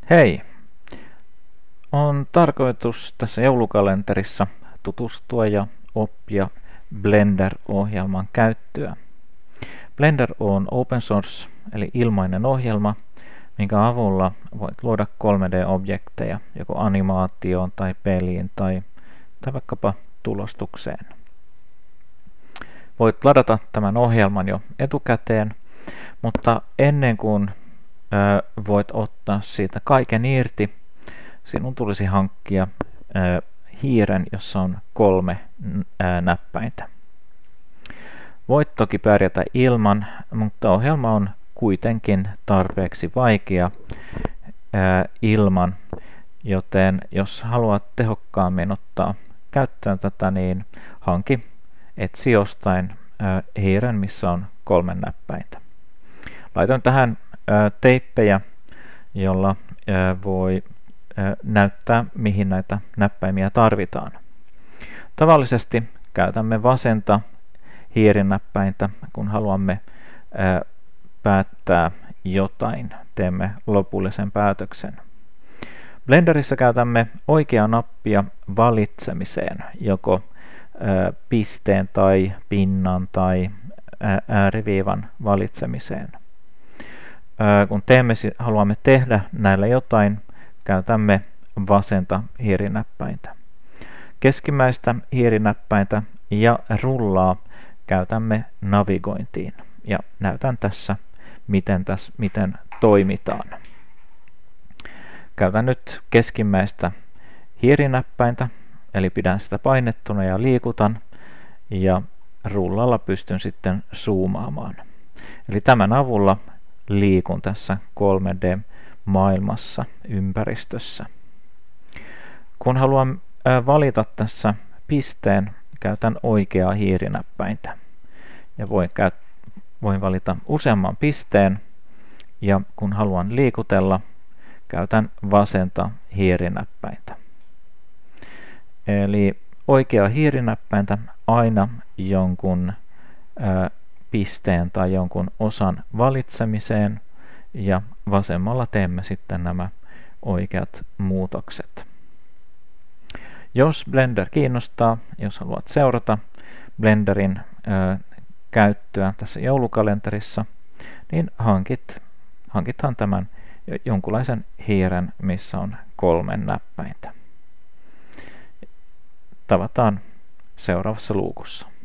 Hei! On tarkoitus tässä joulukalenterissa tutustua ja oppia Blender-ohjelman käyttöä. Blender on open source eli ilmainen ohjelma, minkä avulla voit luoda 3D-objekteja joko animaatioon tai peliin tai vaikkapa tulostukseen. Voit ladata tämän ohjelman jo etukäteen, mutta ennen kuin voit ottaa siitä kaiken irti, sinun tulisi hankkia hiiren, jossa on 3 näppäintä. Voit toki pärjätä ilman, mutta ohjelma on kuitenkin tarpeeksi vaikea ilman, joten jos haluat tehokkaammin ottaa käyttöön tätä, niin etsi jostain hiiren, missä on 3 näppäintä. Laitan tähän teippejä, jolla voi näyttää, mihin näitä näppäimiä tarvitaan. Tavallisesti käytämme vasenta hiirinäppäintä, kun haluamme päättää jotain, teemme lopullisen päätöksen. Blenderissa käytämme oikeaa nappia valitsemiseen, joko pisteen tai pinnan tai ääriviivan valitsemiseen. Kun haluamme tehdä näillä jotain, käytämme vasenta hiirinäppäintä. Keskimmäistä hiirinäppäintä ja rullaa käytämme navigointiin. Ja näytän tässä, miten toimitaan. Käytän nyt keskimmäistä hiirinäppäintä, eli pidän sitä painettuna ja liikutan, ja rullalla pystyn sitten zoomaamaan. Eli tämän avulla liikun tässä 3D-maailmassa, ympäristössä. Kun haluan valita tässä pisteen, käytän oikeaa hiirinäppäintä. Ja voin valita useamman pisteen, ja kun haluan liikutella, käytän vasenta hiirinäppäintä. Eli oikeaa hiirinäppäintä aina jonkun pisteen tai jonkun osan valitsemiseen, ja vasemmalla teemme sitten nämä oikeat muutokset. Jos Blender kiinnostaa, jos haluat seurata Blenderin käyttöä tässä joulukalenterissa, niin hankithan tämän jonkunlaisen hiiren, missä on 3 näppäintä. Tavataan seuraavassa luukussa.